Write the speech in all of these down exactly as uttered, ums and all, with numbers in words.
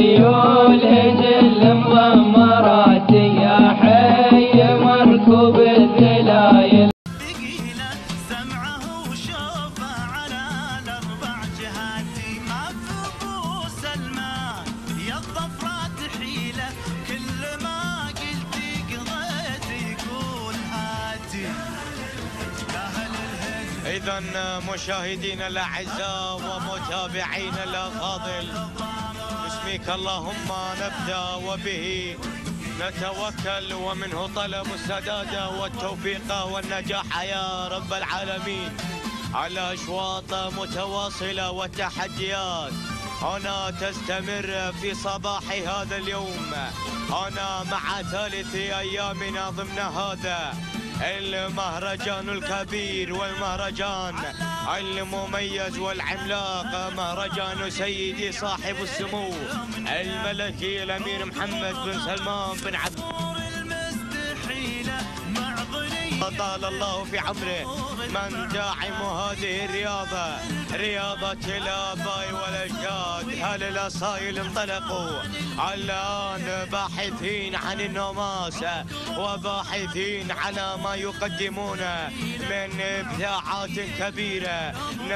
خيول جل مضمرات يا حي مركوب الذلايل. ثقيلة سمعه وشوفه على الأربع جهات ما في أبو سلمان يا الظفرة تحيله كل ما قلت قضيت يقول هاتي. إذا مشاهدينا الأعزاء ومتابعينا الأفاضل باسمك اللهم نبدأ وبه نتوكل ومنه طلب السداد والتوفيق والنجاح يا رب العالمين على أشواط متواصلة والتحديات هنا تستمر في صباح هذا اليوم هنا مع ثالث أيامنا ضمن هذا المهرجان الكبير والمهرجان المميز والعملاق مهرجان سيدي صاحب السمو الملكي الأمير محمد بن سلمان بن عبد طال الله في عمره من داعم هذه الرياضة رياضة الآباء والأجداد. هل الأصايل انطلقوا الآن باحثين عن النوماس وباحثين على ما يقدمون من إبداعات كبيرة.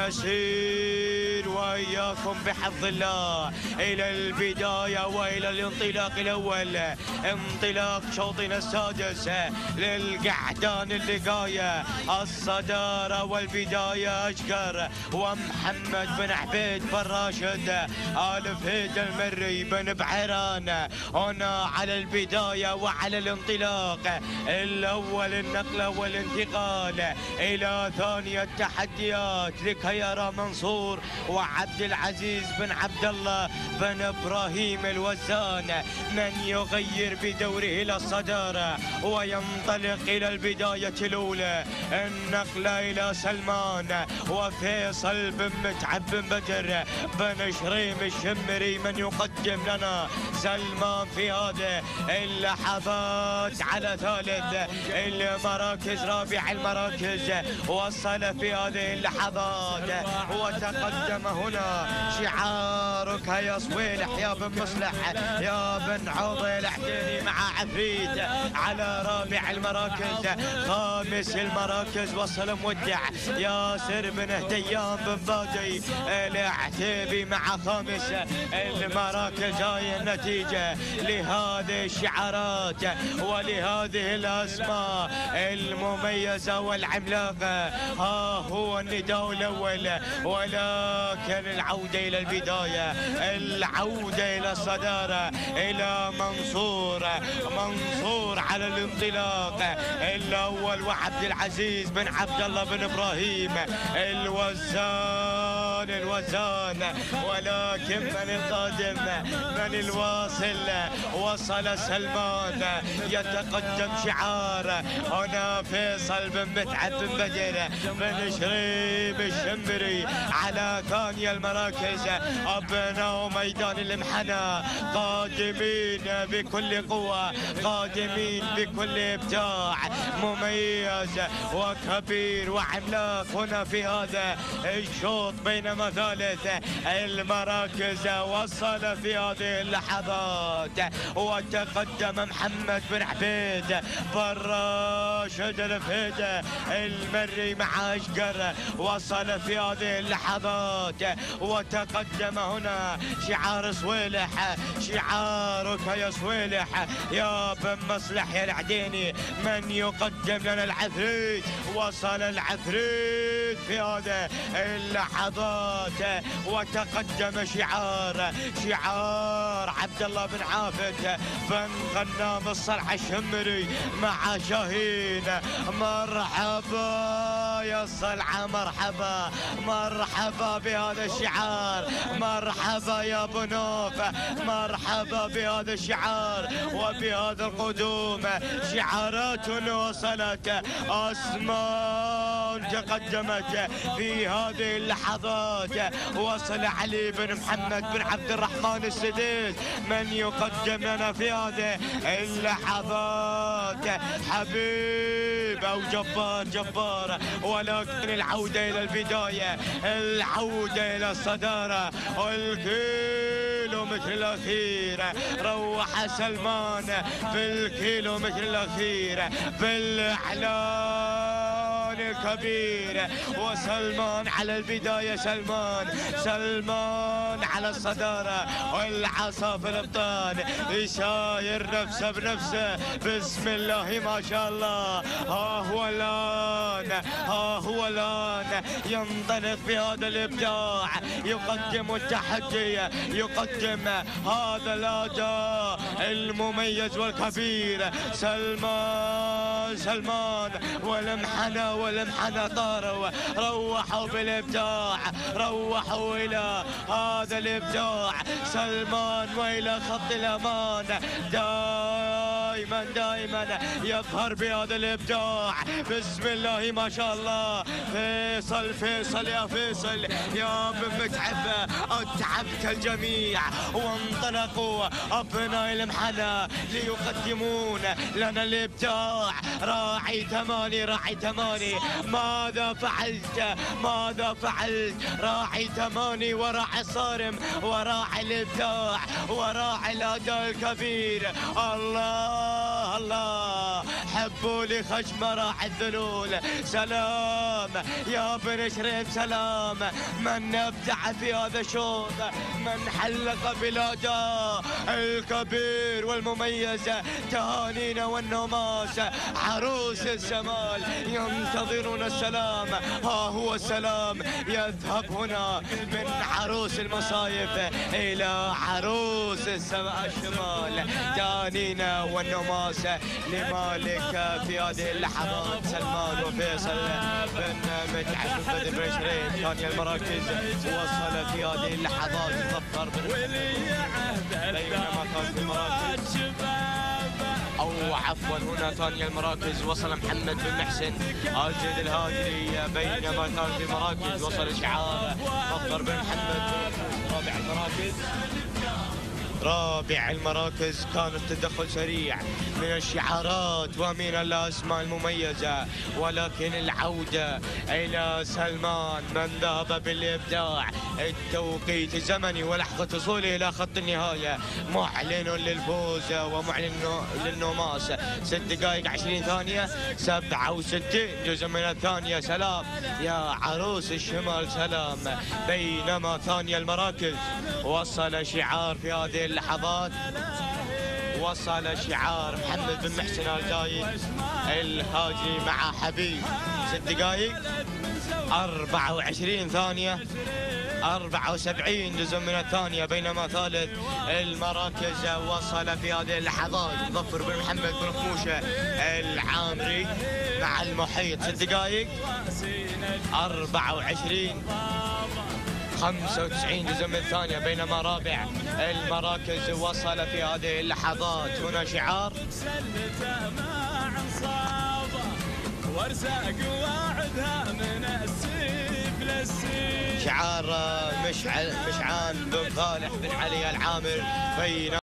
نسير وإياكم بحفظ الله إلى البداية وإلى الانطلاق الأول انطلاق شوطنا السادس للقعدان اللقاية الصدارة والبداية أشقر ومحمد بن عبيد بن راشد آل فهيد المري بن بعيران هنا على البداية وعلى الانطلاق الأول النقلة والانتقال إلى ثاني التحديات لكي يرى منصور وعبد العزيز بن عبد الله بن إبراهيم الوزان من يغير بدوره إلى الصدارة وينطلق إلى البداية الأولى. النقلة إلى سلمان وفيصل بن متعب بن بدر بن شريم الشمري من يقدم لنا سلمان في هذه اللحظات على ثالث المراكز رابع المراكز وصل في هذه اللحظات وتقدم هنا شعارك يا صويلح يا بن مصلح يا بن عوضي العتيني مع عفريت على رابع المراكز. خامس المراكز وصل مودع ياسر بن هديان بن بادي العتيبي مع خامس المراكز. هاي النتيجة لهذه الشعارات ولهذه الأسماء المميزة والعملاقة. ها هو النداء الأول ولكن العودة إلى البداية العودة إلى الصدارة إلى منصور منصور على الانطلاق الأول وعبد العزيز بن عبد الله بن إبراهيم الوزان الوزان ولكن من القادم من الواصل وصل سلمان يتقدم شعار هنا فيصل بن متعب بن بدر بن شريم الشمري على ثاني المراكز. أبناء ميدان المحنى قادمين بكل قوة قادمين بكل إبداع مميز وكبير وعملاق هنا في هذا الشوط بينما ثالث المراكز وصل في هذه اللحظات وتقدم محمد بن عبيد بن راشد الفهيد المري مع أشقر وصل في هذه اللحظات وتقدم هنا شعار صويلح شعارك يا صويلح يا بن مصلح يا العديني من يقدم لنا العفريت. وصل العفريت في هذه اللحظات وتقدم شعار شعار عبد الله بن عافد بن غنام الصلح الشمري مع شاهين. مرحبا يا الصلعة مرحبا مرحبا بهذا الشعار مرحبا يا بنوف مرحبا بهذا الشعار وبهذا القدوم. شعارات وصلت أسماء تقدمت في هذه اللحظات. وصل علي بن محمد بن عبد الرحمن السديس من يقدم لنا في هذه اللحظات حبيب أو جبار جبار ولكن العودة إلى البداية العودة إلى الصدارة. الكيلو الكيلومتر الأخير روح سلمان في الكيلومتر الأخير بالإعلان الكبير. وسلمان على البداية، سلمان سلمان على الصدارة والعصا في الابطال، يساير نفسه بنفسه. بسم الله ما شاء الله. ها هو الآن ها هو الآن ينطلق بهذا الإبداع، يقدم التحدي، يقدم هذا الأداء المميز والكبير. سلمان سلمان والمحنة والمحنة طاروا، روحوا بالإبداع، روحوا إلى هذا الإبداع. سلمان وإلى خط الأمان، دائما دائما يظهر بهذا الإبداع. بسم الله ما شاء الله. فيصل فيصل يا فيصل يا ابن متعب، أتعبت الجميع. وانطلقوا أبناء المحنة ليقدمون لنا الإبداع. راعي ثماني راعي ثماني، ماذا فعلت ماذا فعلت؟ راعي ثماني وراعي صارم وراعي الإبداع وراعي الأداء الكبير. الله الله، حبوا لي خشمة راعي الذلول. سلام يا بن شريف، سلام من ابدع في هذا الشوط، من حلق بالأداء الكبير والمميز. تهانينا والنوماس عروس الشمال ينتظرون السلام. ها هو السلام يذهب هنا من عروس المصايف إلى عروس السماء الشمال. تهانينا والنوماس لمالك في هذه اللحظات. سلمان وفيصل بن متعب بن بدر بن شريف ثاني المراكز وصل في هذه اللحظات. ظفر بن بينما كان في المراكز أو عفوا هنا ثاني المراكز وصل محمد بن محسن الجد الهاجري، بينما كان في مراكز وصل شعار ظفر بن محمد. رابع المراكز رابع المراكز كان التدخل سريع من الشعارات ومن الأسماء المميزة، ولكن العودة إلى سلمان من ذهب بالإبداع. التوقيت الزمني ولحظة وصوله إلى خط النهاية معلن للفوز ومعلن للنوماس. ست دقائق عشرين ثانية سبعة وستين جزء من الثانية. سلام يا عروس الشمال سلام. بينما ثاني المراكز وصل شعار في هذه اللحظات، وصل شعار محمد بن محسن الزايد الهاجري مع حبيب. ست دقائق أربعة وعشرين ثانية أربعة وسبعين جزء من الثانية. بينما ثالث المراكز وصل في هذه اللحظات ظفر بن محمد بن خموشة العامري مع المحيط. ست دقائق أربعة وعشرين خمسة وتسعين جزء من الثانية. بينما رابع المراكز وصل في هذه اللحظات هنا شعار شعار مشعل مشعان بن صالح بن علي العامر. بين